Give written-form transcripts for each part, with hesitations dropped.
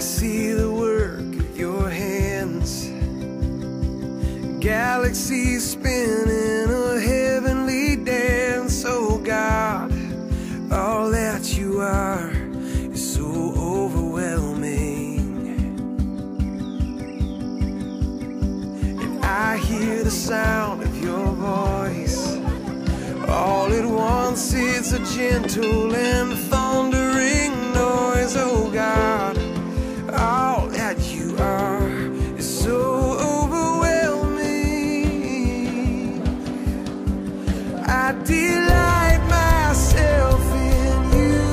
see the work of your hands, galaxies spinning a heavenly dance. Oh God, all that you are is so overwhelming. And I hear the sound of your voice. All at once it's a gentle and thundering noise. Oh God, all that you are is so overwhelming. I delight myself in you,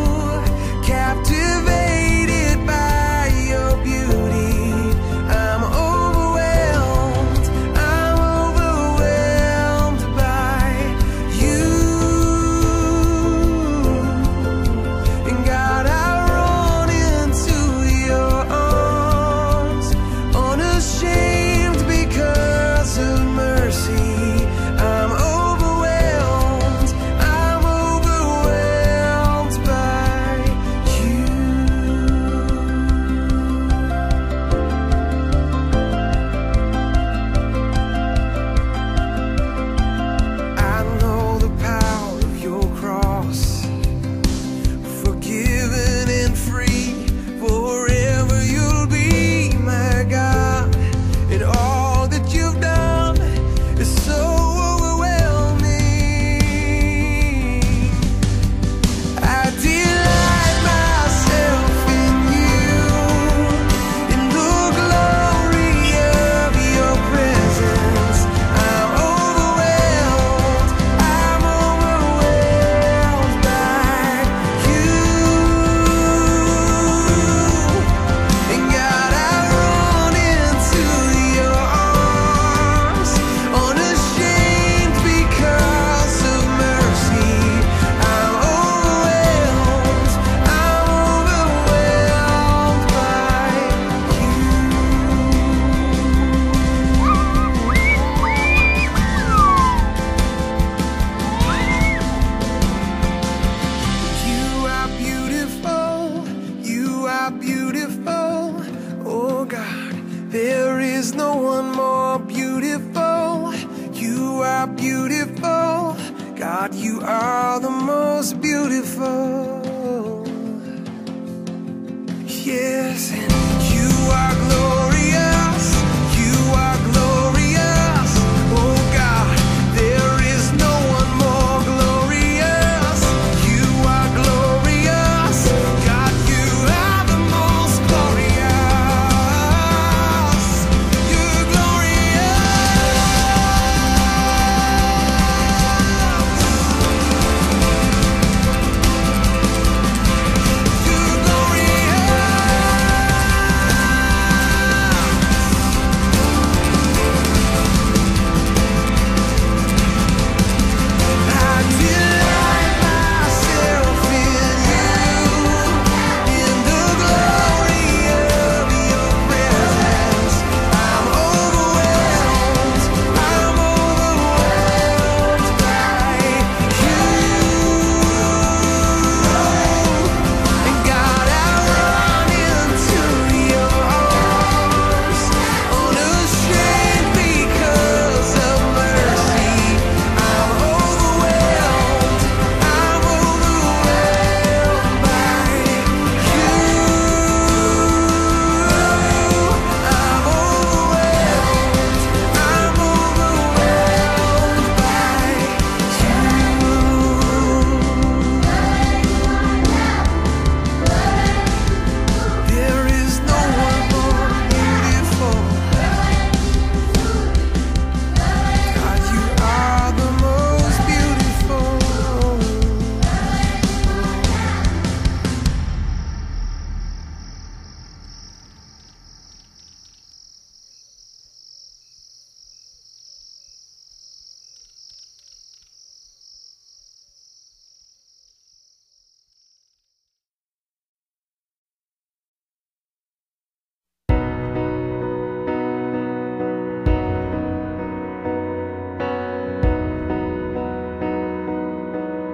captivated by your beauty. I'm overwhelmed by you. And God, I run into your arms, unashamed because of mercy. I'm overwhelmed by you. I know the power of your cross, forgiven and free. Forever you'll be my God, and all that you've done is so overwhelming. I delight myself in you, in the glory of your presence. I'm overwhelmed by you. And God, I run into your arms, unashamed because of mercy. I'm overwhelmed by you. You are beautiful, you are beautiful. Oh God, there is no one more beautiful. You are beautiful, God, you are the most beautiful. Yes, and you are glorious, you are glorious. Oh God, there is no one more glorious. You are glorious, God, you are the most glorious. You're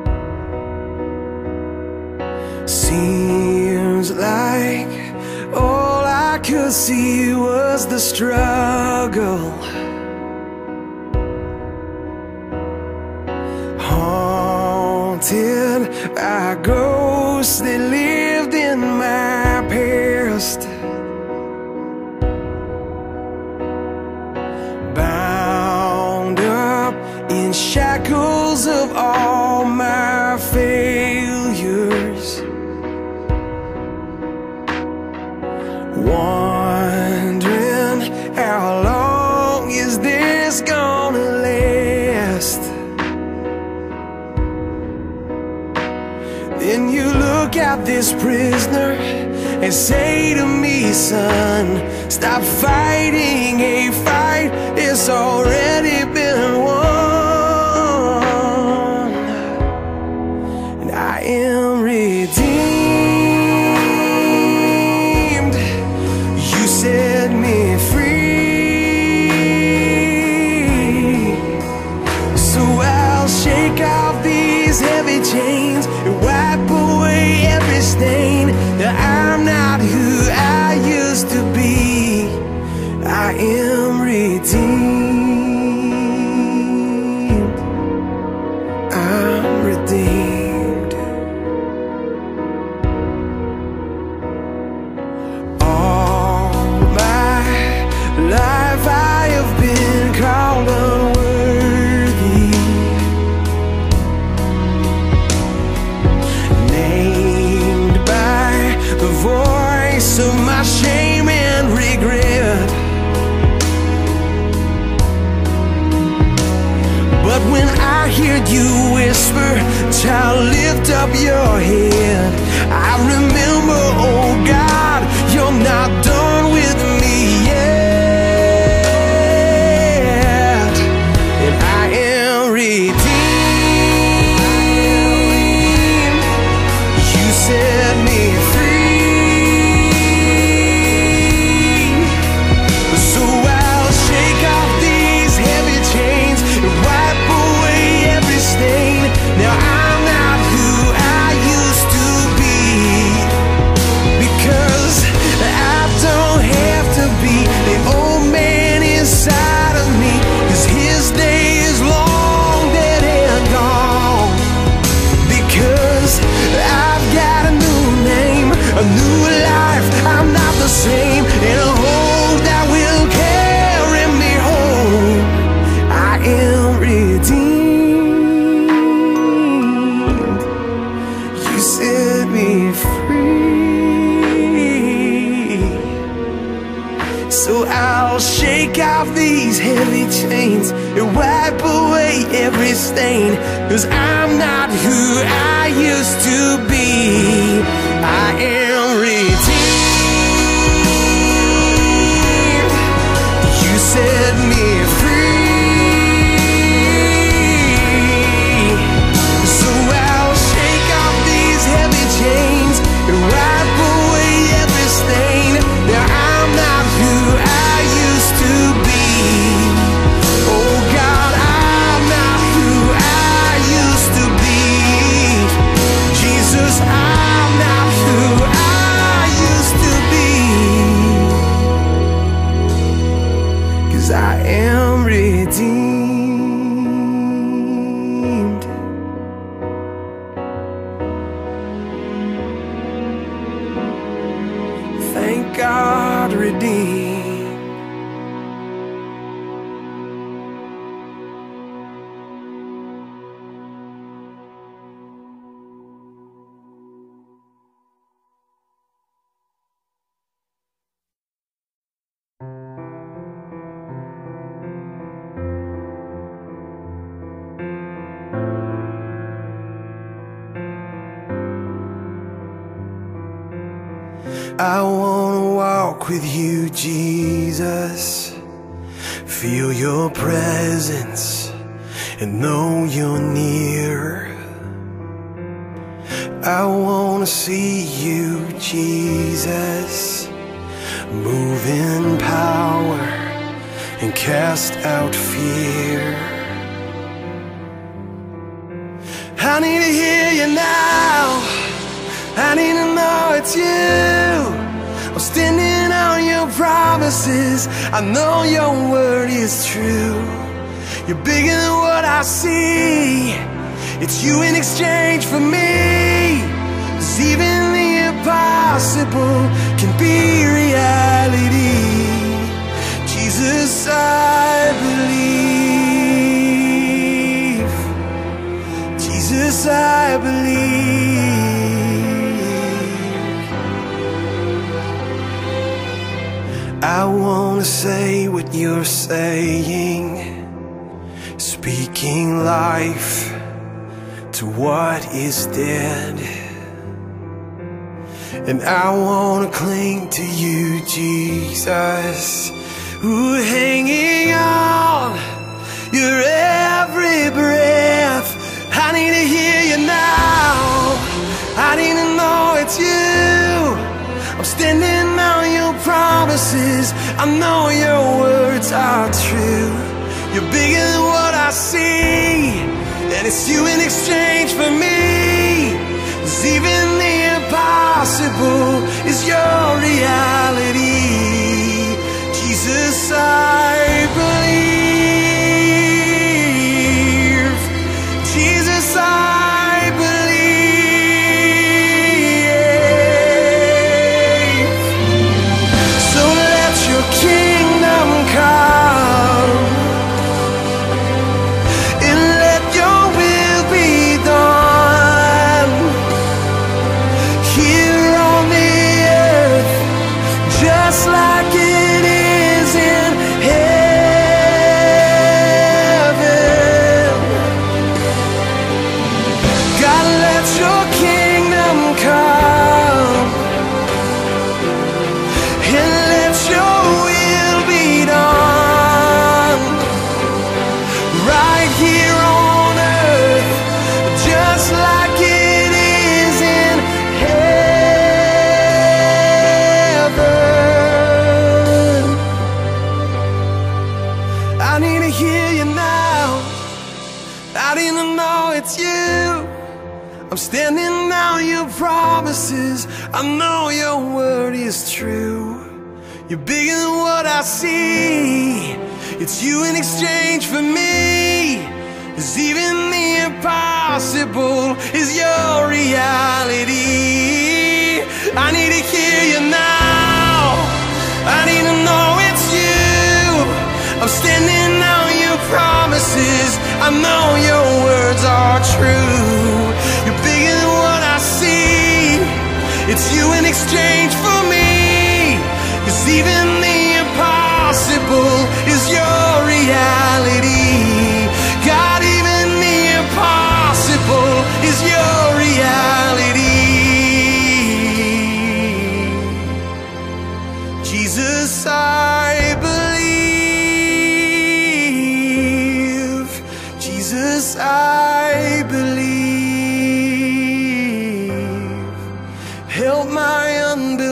Seems like all could see was the struggle. Haunted by ghosts that lived in my past, bound up in shackles of all my failures, wondering how long is this gonna last. Then you look at this prisoner and say to me, son, stop fighting a fight it's already been won. And I am redeemed. You set me free. So I'll shake off these heavy chains and wipe away every stain. That I'm not who I used to be. I am redeemed. I'm redeemed. All my life I have been called unworthy, named by the voice of my shame and regret. But when I heard you whisper, child, lift up your head, I remember, oh God, you're not done with me yet. And I am redeemed. You set me free. So I'll shake off these heavy chains and wipe away every stain. Now I'm not who I used to be, because I don't have to be the old man inside of me, 'cause his day is long dead and gone. Because I've got a new name, a new life, I'm not the same, and a hope that will carry me home. I am redeemed. You set me free. So I'll shake off these heavy chains and wipe away every stain, 'cause I'm not who I used to be. I am redeemed. You set me free. So I'll shake off these heavy chains and wipe away every stain. Now I'm not who I used to be. Oh God, I'm not who I used to be. Jesus, I'm not who I used to be. 'Cause I am redeemed. Thank God, redeemed. I wanna walk with you, Jesus, feel your presence and know you're near. I wanna see you, Jesus, move in power and cast out fear. I need to hear you now. I need to know it's you. I'm standing on your promises. I know your word is true. You're bigger than what I see. It's you in exchange for me. 'Cause even the impossible can be reality. Jesus, I believe. Jesus, I believe. I wanna say what you're saying, speaking life to what is dead. And I wanna cling to you, Jesus. Ooh, hanging on your every breath. I need to hear you now. I need to know it's you. I'm standing on your promises. I know your words are true. You're bigger than what I see, and it's you in exchange for me. 'Cause even the impossible is your reality. Jesus, I believe. Jesus, I believe. So let your kingdom come, and let your will be done here on the earth, just like it is in heaven. God, let your kingdom come, and let your will be done right here on earth, just like it is in heaven. I need to hear you now. I need to know it's you. I'm standing on your promises. I know your word is true. You're bigger than what I see. It's you in exchange for me. 'Cause even the impossible is your reality. I need to hear you now. I need to know it's you. I'm standing on your promises. I know your words are true. You're bigger than what I see. It's you in exchange for me. 'Cause even the impossible is your reality. God, even the impossible is your reality. Jesus, I believe. Jesus, I believe. Help my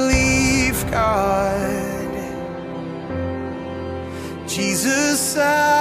unbelief, God. Jesus, I